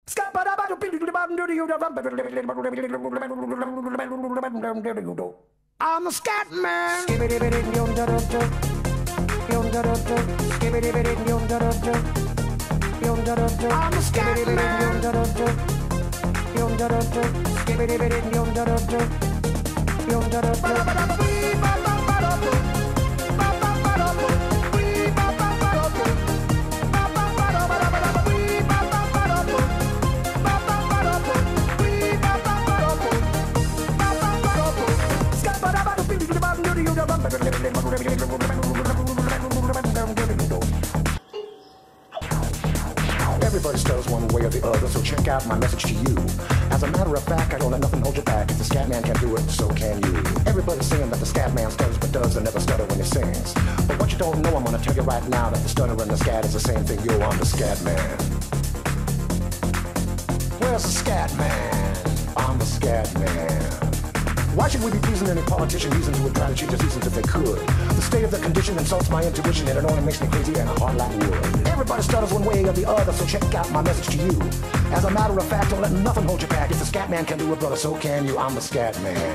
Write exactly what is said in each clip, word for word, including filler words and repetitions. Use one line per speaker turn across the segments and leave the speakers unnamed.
I'm a scat man. I'm a scat
Everybody stutters one way or the other, so check out my message to you. As a matter of fact, I don't let nothing hold you back. If the scat man can do it, so can you. Everybody's saying that the scat man stutters but does and never stutter when he sings. But what you don't know, I'm gonna tell you right now, that the stutter and the scat is the same thing. Yo, I'm the scat man. Where's the scat man? I'm the scat man. Why should we be pleasing any politician reasons who would try to cheat the seasons if they could? The state of the condition insults my intuition, and it only makes me crazy and hard like wood. Everybody stutters one way or the other, so check out my message to you. As a matter of fact, don't let nothing hold you back. If the scat man can do it, brother, so can you. I'm the scat man.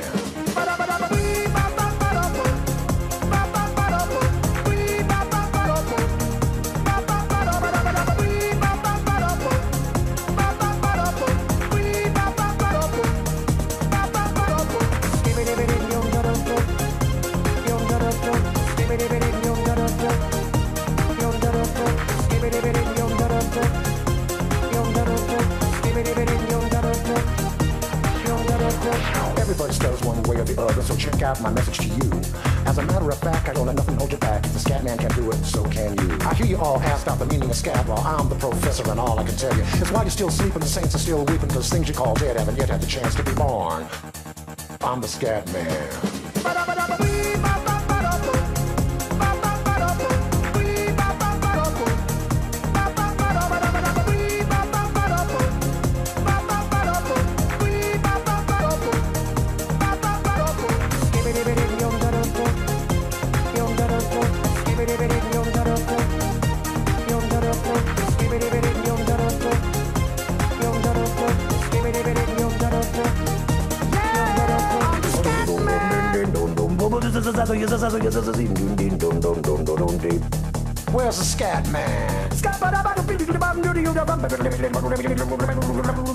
Everybody stutters one way or the other, so check out my message to you. As a matter of fact, I don't let nothing hold you back. If the scat man can do it, so can you. I hear you all ask out the meaning of scat. Well, I'm the professor, and all I can tell you is while you're still sleeping, the saints are still weeping, because things you call dead haven't yet had the chance to be born. I'm the scat man. Where's the scat man?